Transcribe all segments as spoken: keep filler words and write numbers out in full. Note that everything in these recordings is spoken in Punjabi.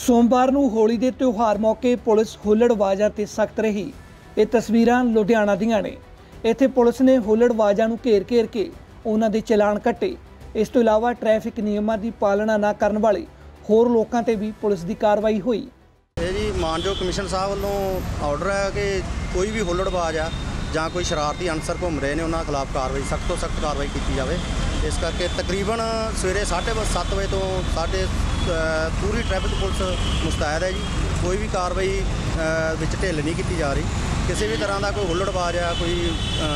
सोमवार नूं होली दे त्योहार मौके पुलिस हुल्लड़बाज़ां ते सख्त रही। ये तस्वीरां लुधियाना दीआं ने। इत्थे पुलिस ने हुल्लड़बाज़ां नूं घेर घेर के उन्हां दे चलान कट्टे। इस तों इलावा ट्रैफिक नियमां दी पालना ना करन वाले होर लोकां ते भी पुलिस दी कार्रवाई हुई। ਇਹ ਜੀ ਮਾਨਯੋਗ ਕਮਿਸ਼ਨ ਸਾਹਿਬ ਵੱਲੋਂ ਆਰਡਰ ਹੈ ਕਿ ਕੋਈ ਵੀ ਹੁੱਲੜਬਾਜ਼ ਆ ਜਾਂ ਕੋਈ ਸ਼ਰਾਰਤੀ ਅਨਸਰ ਘੁੰਮ ਰਹੇ ਨੇ ਉਹਨਾਂ ਖਿਲਾਫ ਕਾਰਵਾਈ ਸਖਤ ਤੋਂ ਸਖਤ ਕਾਰਵਾਈ ਕੀਤੀ ਜਾਵੇ। ਇਸ ਕਰਕੇ ਤਕਰੀਬਨ ਸਵੇਰੇ ਸਾਢੇ ਸੱਤ ਵਜੇ ਤੋਂ ਸਾਡੇ ਪੂਰੀ ਟ੍ਰੈਫਿਕ ਪੁਲਿਸ ਮੁਸਤੈਦ ਹੈ ਜੀ। ਕੋਈ ਵੀ ਕਾਰਵਾਈ ਵਿੱਚ ਢਿੱਲ ਨਹੀਂ ਕੀਤੀ ਜਾ ਰਹੀ। ਕਿਸੇ ਵੀ ਤਰ੍ਹਾਂ ਦਾ ਕੋਈ ਹੁੱਲੜਬਾਜ਼ ਆ ਕੋਈ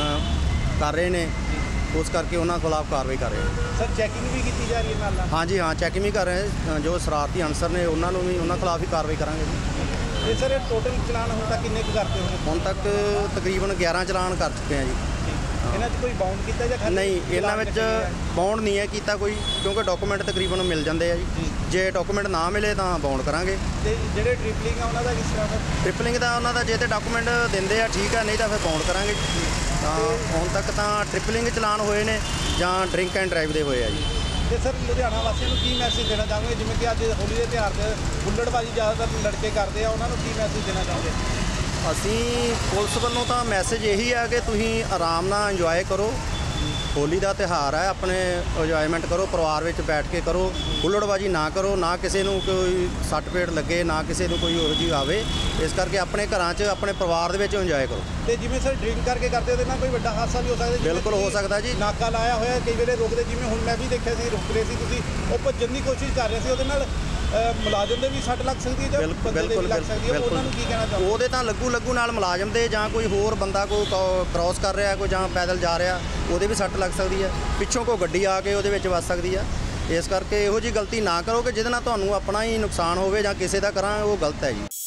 ਕਰ ਰਹੇ ਨੇ उस करके उन्होंने खिलाफ कार्रवाई कर रहे हैं। सर चैकिंग भी की जा रही है नाल? हाँ जी हाँ चैकिंग भी कर रहे हैं। जो शरारती अनसर ने उन्होंने भी उन्होंने खिलाफ ही कार्रवाई करांगे जी। ये सर टोटल चलान हुण तक किन्ने करते हो? हुण तक तकरीबन ग्यारह चलान कर चुके हैं जी। इन्हां च कोई बाउंड कीता जां नहीं? इन्हां विच बाउंड नहीं है कीता कोई, क्योंकि डॉकूमेंट तकरीबन मिल जाते हैं जी। जे डॉकूमेंट ना मिले तो बाउंड करांगे। ते जिहड़े ट्रिपलिंग है उन्हां दा किस तरह? ट्रिपलिंग दा उन्हां दा जे ते डॉकूमेंट दिंदे आ ठीक है, नहीं तो फिर बाउंड करांगे। ਤਾਂ ਹੁਣ ਤੱਕ ਤਾਂ ਟ੍ਰਿਪਲਿੰਗ ਚਲਾਨ ਹੋਏ ਨੇ ਜਾਂ ਡਰਿੰਕ ਐਂਡ ਡਰਾਈਵ ਦੇ ਹੋਏ ਆ ਜੀ। ਤੇ ਸਰ ਲੁਧਿਆਣਾ ਵਾਸੀਆਂ ਨੂੰ ਕੀ ਮੈਸੇਜ ਦੇਣਾ ਚਾਹੋਗੇ, ਜਿਵੇਂ ਕਿ ਅੱਜ ਹੋਲੀ ਦੇ ਤਿਉਹਾਰ 'ਤੇ ਹੁੱਲੜਬਾਜ਼ੀ ਜ਼ਿਆਦਾਤਰ ਲੜਕੇ ਕਰਦੇ ਆ, ਉਹਨਾਂ ਨੂੰ ਕੀ ਮੈਸੇਜ ਦੇਣਾ ਚਾਹੋਗੇ? ਅਸੀਂ ਪੁਲਿਸ ਵੱਲੋਂ ਤਾਂ ਮੈਸੇਜ ਇਹੀ ਆ ਕਿ ਤੁਸੀਂ ਆਰਾਮ ਨਾਲ ਇੰਜੋਏ ਕਰੋ। ਹੋਲੀ ਦਾ ਤਿਉਹਾਰ ਹੈ, ਆਪਣੇ ਇੰਜੋਏਮੈਂਟ ਕਰੋ, ਪਰਿਵਾਰ ਵਿੱਚ ਬੈਠ ਕੇ ਕਰੋ। ਹੁੱਲੜਬਾਜ਼ੀ ਨਾ ਕਰੋ, ਨਾ ਕਿਸੇ ਨੂੰ ਕੋਈ ਸੱਟ ਪੇਟ ਲੱਗੇ, ਨਾ ਕਿਸੇ ਨੂੰ ਕੋਈ ਉਹੋ ਜਿਹੀ ਆਵੇ। ਇਸ ਕਰਕੇ ਆਪਣੇ ਘਰਾਂ 'ਚ ਆਪਣੇ ਪਰਿਵਾਰ ਦੇ ਵਿੱਚ ਇੰਜੋਏ ਕਰੋ। ਤੇ ਜਿਵੇਂ ਸਰ ਡਰਿੰਕ ਕਰਕੇ ਕਰਦੇ ਉਹਦੇ ਨਾਲ ਕੋਈ ਵੱਡਾ ਹਾਦਸਾ ਵੀ ਹੋ ਸਕਦਾ? ਬਿਲਕੁਲ ਹੋ ਸਕਦਾ ਜੀ। ਨਾਕਾ ਲਾਇਆ ਹੋਇਆ ਕਈ ਵੇਲੇ ਰੁਕਦੇ, ਜਿਵੇਂ ਹੁਣ ਮੈਂ ਵੀ ਦੇਖਿਆ ਸੀ ਰੁਕ ਰਹੇ ਸੀ ਤੁਸੀਂ, ਉਹ ਭੱਜਣ ਦੀ ਕੋਸ਼ਿਸ਼ ਕਰ ਰਹੇ ਸੀ, ਉਹਦੇ ਨਾਲ ਮੁਲਾਜ਼ਮ ਦੇ ਵੀ ਸੱਟ ਲੱਗ ਸਕਦੀ ਹੈ ਜਾਂ ਬੰਦੇ ਦੇ ਵੀ ਲੱਗ ਸਕਦੀ ਹੈ, ਉਹਨਾਂ ਨੂੰ ਕੀ ਕਹਿਣਾ ਚਾਹੋਗੇ? ਉਹਦੇ ਤਾਂ ਲੱਗੂ ਲੱਗੂ ਨਾਲ ਮੁਲਾਜ਼ਮ ਦੇ ਜਾਂ ਕੋਈ ਹੋਰ ਬੰਦਾ ਕੋਈ ਕ੍ਰੋਸ ਕਰ ਰਿਹਾ ਕੋਈ ਜਾਂ ਪੈਦਲ ਜਾ ਰਿਹਾ ਉਹਦੇ ਵੀ ਸੱਟ ਲੱਗ ਸਕਦੀ ਹੈ। ਪਿੱਛੋਂ ਕੋਈ ਗੱਡੀ ਆ ਕੇ ਉਹਦੇ ਵਿੱਚ ਵੱਜ ਸਕਦੀ ਆ। ਇਸ ਕਰਕੇ ਇਹੋ ਜਿਹੀ ਗਲਤੀ ਨਾ ਕਰੋ ਕਿ ਜਿਹਦੇ ਨਾਲ ਤੁਹਾਨੂੰ ਆਪਣਾ ਹੀ ਨੁਕਸਾਨ ਹੋਵੇ ਜਾਂ ਕਿਸੇ ਦਾ ਕਰਾਂ, ਉਹ ਗਲਤ ਹੈ ਜੀ।